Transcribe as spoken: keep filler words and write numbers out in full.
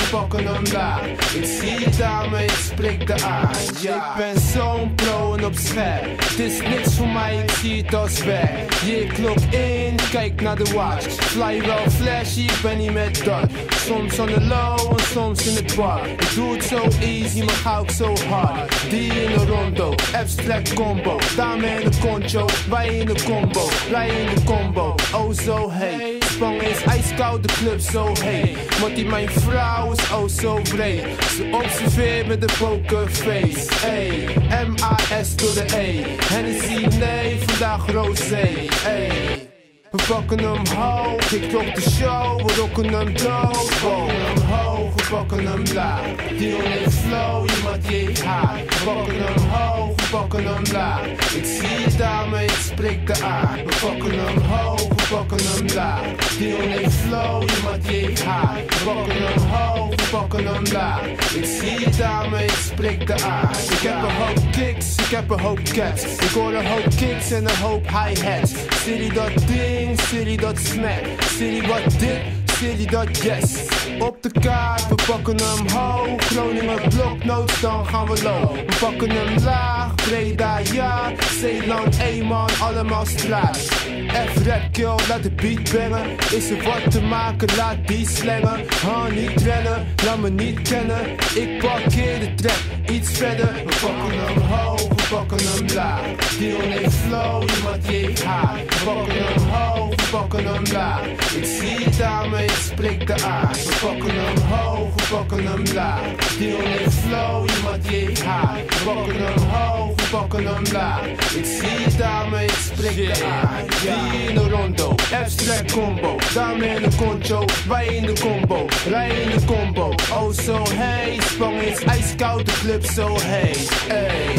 pakken hem laag. Ik zie het aan me, ik spreek de aan. Ja. Ik ben zo'n pro en op scherp. Het is niks voor mij, ik zie het als werk. Je klok in, kijk naar de watch. Fly wel flashy, ik ben niet met dat. Soms on the low en soms in het bar. Ik doe het zo easy, maar ga ook zo hard. Die in de rondo, abstract combo. Dame in de concho, wij in de combo. Wij in de combo, oh zo hey. Spangen is ijskoud, de club zo heet. Want die mijn vrouw is oh zo breed. Ze observeert met de pokerface. Ey, M A S door de E. Hennessy, nee, vandaag rosé. Ey. We pakken hem hoog, ik rock de show, we rocken hem dood. We pakken hem hoog, we pakken hem laag. Dion heeft flow, iemand die heeft haar. We pakken hem hoog, we pakken hem laag. Ik zie het aan me, ik spreek de aan. We pakken hem hoog, we pakken hem laag. Dion heeft flow, iemand die heeft haar. We pakken hem hoog, we pakken hem laag. Ik zie het aan me, ik spreek de aan. Ik heb een hoop kicks, ik heb een hoop caps. Ik hoor een hoop kicks en een hoop hi-hats. City dat ding, city dat smack. City wat dit, city dat yes. Op de kaart, we pakken hem hoog. Groningen bloknoot, dan gaan we low. We pakken hem laag, Breda ja. Zeeland, Eenman, allemaal straat. F-rap kill, laat de beat bangen. Is er wat te maken, laat die slengen. Ha, niet rennen, laat me niet kennen. Ik parkeer de track, iets verder. We pakken hem hoog, we pakken hem laag. Dion heeft flow, iemand die heeft haar. We pakken hem hoog, we pakken hem laag. Ik zie het aan me, ik spreek de aan. We pakken hem hoog, we pakken hem laag. Dion heeft flow, iemand die heeft haar. We pakken hem hoog, we pakken hem laag. Ik zie het aan me, ik spreek de aan. Die in de rondo, abstract combo. Dame in de concho, wij in de combo. Rij in de combo, oh zo hey. Spangen is ijskoud, de club zo heet. Ey.